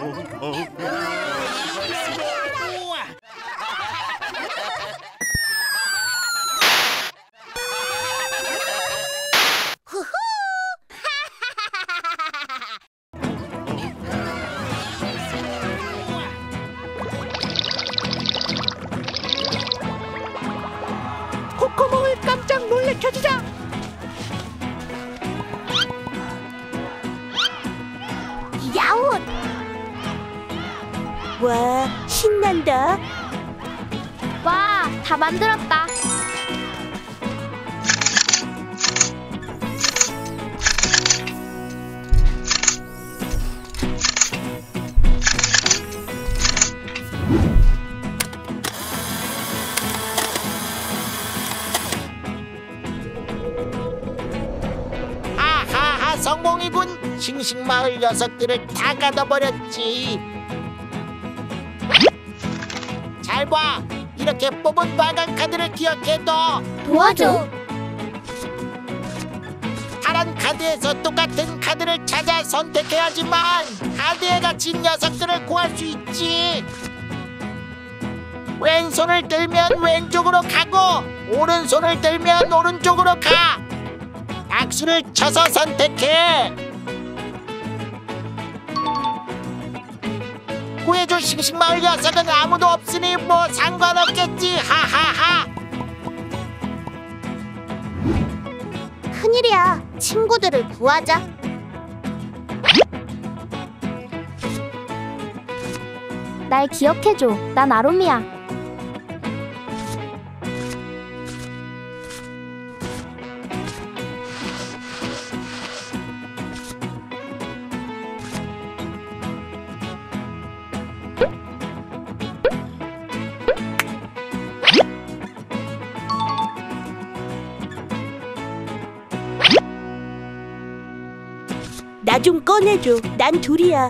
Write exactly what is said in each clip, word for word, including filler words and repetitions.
코코몽을 깜짝 놀래켜주자. 야옹! 와, 신난다. 와, 다 만들었다. 아하하, 성공이군. 싱싱마을 녀석들을 다 가둬버렸지. 잘 봐. 이렇게 뽑은 빨간 카드를 기억해둬. 도와줘. 파란 카드에서 똑같은 카드를 찾아 선택해야지만 카드에 갇힌 녀석들을 구할 수 있지. 왼손을 들면 왼쪽으로 가고 오른손을 들면 오른쪽으로 가. 악수를 쳐서 선택해. 구해줄 싱싱마을 녀석은 아무도 없으니 뭐 상관없겠지. 하하하. 큰일이야. 친구들을 구하자. 날 기억해줘. 난 아롬이야. 나 좀 꺼내줘. 난 둘이야.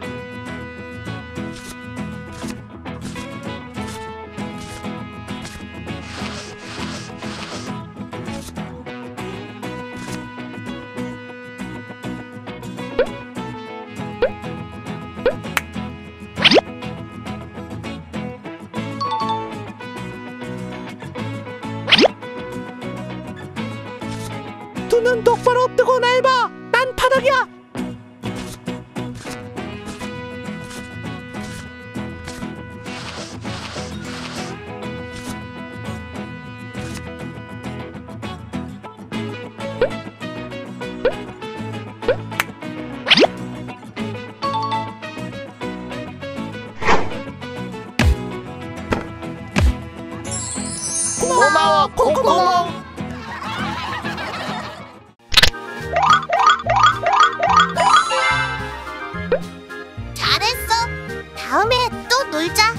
두 눈 똑바로 뜨고 날 봐. 난 파덕이야. 고마워 코코몽. 잘했어. 다음에 또 놀자.